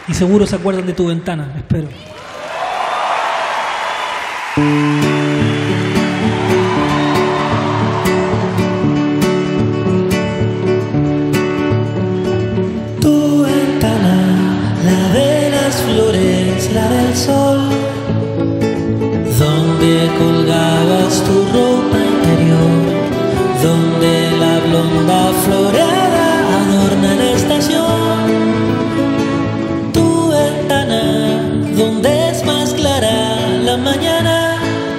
y seguro se acuerdan de tu ventana, espero. Tu ventana, la de las flores, la del sol, donde colgabas tu ropa interior, donde la blonda floreada adorna la estación. Tu ventana, donde es más clara la mañana,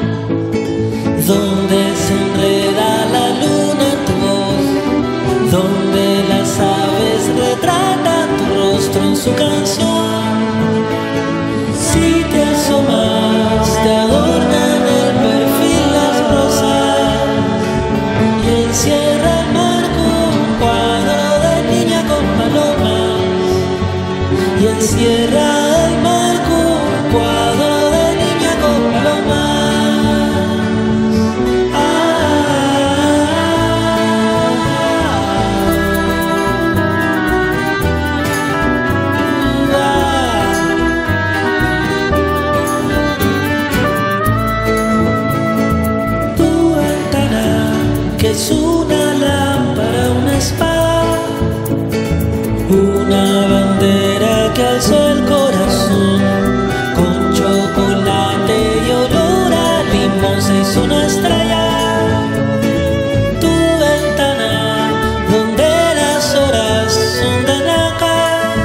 donde se enreda la luna en tu voz, donde las aves retratan tu rostro en su canción. Si te asomas, te adornan el perfil las rosas y encierra el marco un cuadro de niña con palomas. Y encierra el marco un cuadro de niña con palomas. Tu ventana, que es una lámpara, una espada, una bandera que alzó el corazón, con chocolate y olor a limón se hizo una estrella. Tu ventana, donde las horas son de nácar,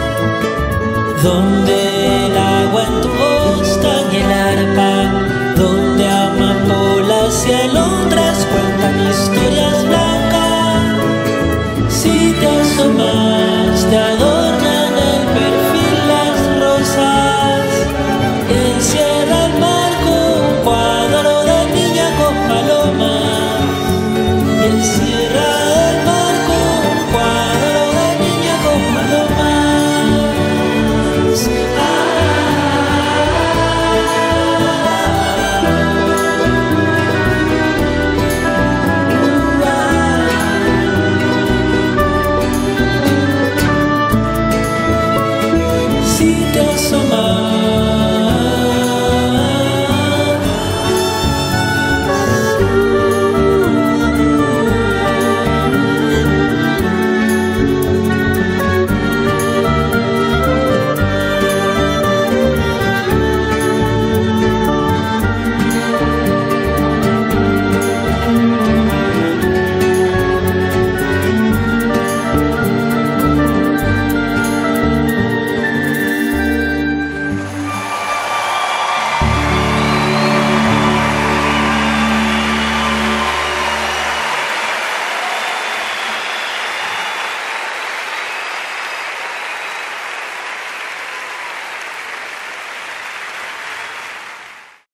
donde el agua en tu voz tañe el arpa, donde amapolas y alondras cuentan historias blancas. Si te asomas, te adoro.